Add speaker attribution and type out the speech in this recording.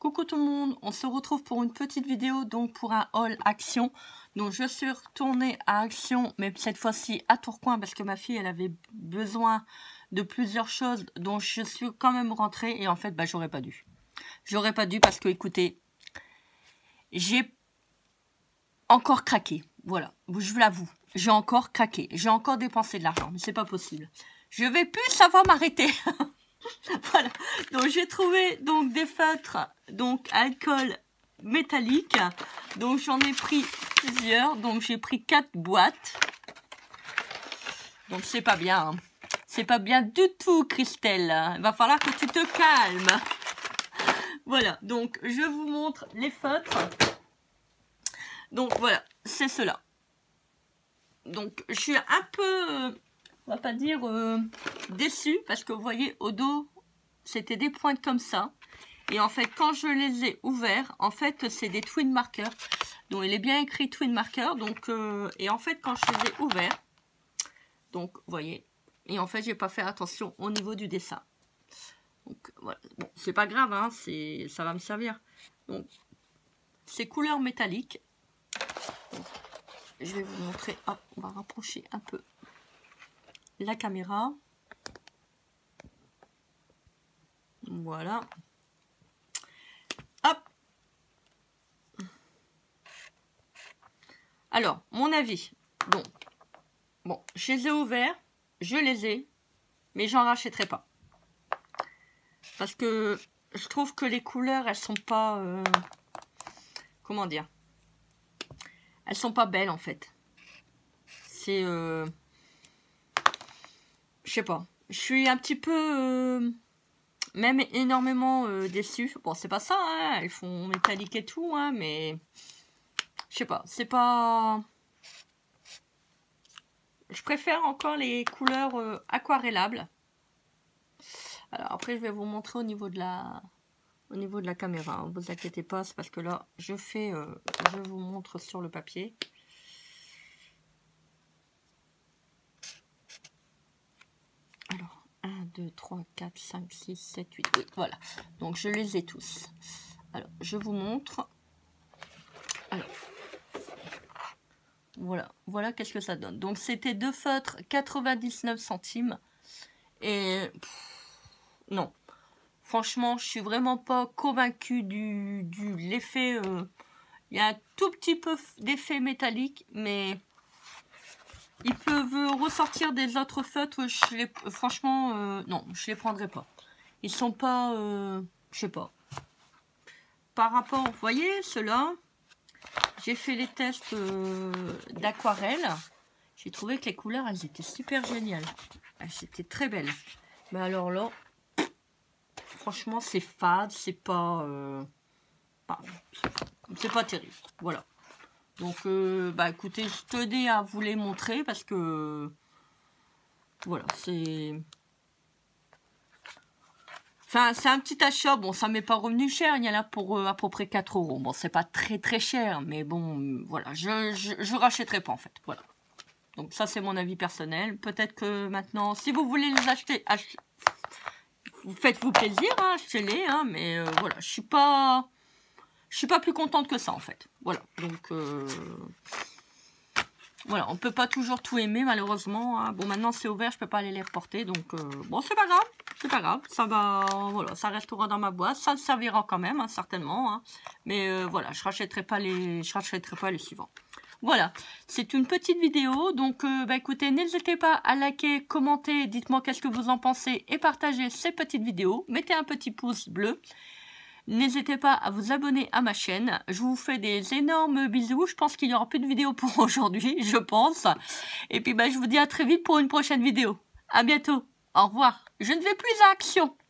Speaker 1: Coucou tout le monde, on se retrouve pour une petite vidéo, donc pour un haul Action. Donc je suis retournée à Action, mais cette fois-ci à Tourcoing, parce que ma fille elle avait besoin de plusieurs choses, donc je suis quand même rentrée, et en fait bah j'aurais pas dû. J'aurais pas dû parce que écoutez, j'ai encore craqué, voilà, je vous l'avoue, j'ai encore craqué, j'ai encore dépensé de l'argent, mais c'est pas possible. Je vais plus savoir m'arrêter. Voilà, donc j'ai trouvé donc des feutres donc alcool métallique, donc j'en ai pris plusieurs, donc j'ai pris 4 boîtes, donc c'est pas bien, hein. C'est pas bien du tout Christelle, il va falloir que tu te calmes. Voilà, donc je vous montre les feutres, donc voilà, c'est cela. Donc je suis un peu, on va pas dire déçue, parce que vous voyez au dos c'était des pointes comme ça, et en fait quand je les ai ouverts, en fait c'est des twin markers, donc il est bien écrit twin marker, donc et en fait quand je les ai ouverts, donc vous voyez, et en fait j'ai pas fait attention au niveau du dessin, donc voilà, bon c'est pas grave, hein, ça va me servir. Donc c'est couleur métallique, donc, je vais vous montrer, hop, on va rapprocher un peu la caméra. Voilà. Hop. Alors, mon avis. Donc, bon, je les ai ouverts. Je les ai. Mais j'en rachèterai pas. Parce que je trouve que les couleurs, elles sont pas... comment dire? Elles sont pas belles, en fait. C'est... je sais pas. Je suis un petit peu... même énormément déçue. Bon, c'est pas ça, hein, elles font métallique et tout, hein, mais je sais pas, c'est pas... Je préfère encore les couleurs aquarellables. Alors après, je vais vous montrer au niveau de la caméra, hein, vous inquiétez pas, c'est parce que là, je vous montre sur le papier. Alors, 1, 2, 3, 4, 5, 6, 7, 8. Oui, voilà. Donc, je les ai tous. Alors, je vous montre. Alors, voilà qu'est-ce que ça donne. Donc, c'était 2 feutres, 99 centimes. Et, non. Franchement, je suis vraiment pas convaincue de l'effet. Il y a un tout petit peu d'effet métallique, mais... ils peuvent ressortir des autres feutres, franchement, non, je les prendrai pas. Ils sont pas, je sais pas. Par rapport, vous voyez, ceux-là, j'ai fait les tests d'aquarelle. J'ai trouvé que les couleurs, elles étaient super géniales. Elles étaient très belles. Mais alors là, franchement, c'est fade, c'est pas terrible. Voilà. Donc, bah écoutez, je tenais à vous les montrer parce que, voilà, c'est... Enfin, c'est un petit achat, bon, ça m'est pas revenu cher, il y en a pour à peu près 4 €. Bon, c'est pas très cher, mais bon, voilà, je rachèterai pas en fait, voilà. Donc ça, c'est mon avis personnel. Peut-être que maintenant, si vous voulez les acheter, faites-vous plaisir, hein, achetez-les, hein, mais voilà, je suis pas plus contente que ça en fait. Voilà, donc voilà, on peut pas toujours tout aimer malheureusement, hein. Bon, maintenant c'est ouvert, je peux pas aller les reporter, donc bon, c'est pas grave, ça va, voilà, ça restera dans ma boîte, ça servira quand même, hein, certainement, hein. Mais voilà, je rachèterai pas les suivants. Voilà, c'est une petite vidéo, donc bah écoutez, n'hésitez pas à liker, commenter, dites-moi qu'est-ce que vous en pensez et partagez ces petites vidéos, mettez un petit pouce bleu. N'hésitez pas à vous abonner à ma chaîne. Je vous fais des énormes bisous. Je pense qu'il n'y aura plus de vidéos pour aujourd'hui, je pense. Et puis bah, je vous dis à très vite pour une prochaine vidéo. À bientôt. Au revoir. Je ne vais plus à Action.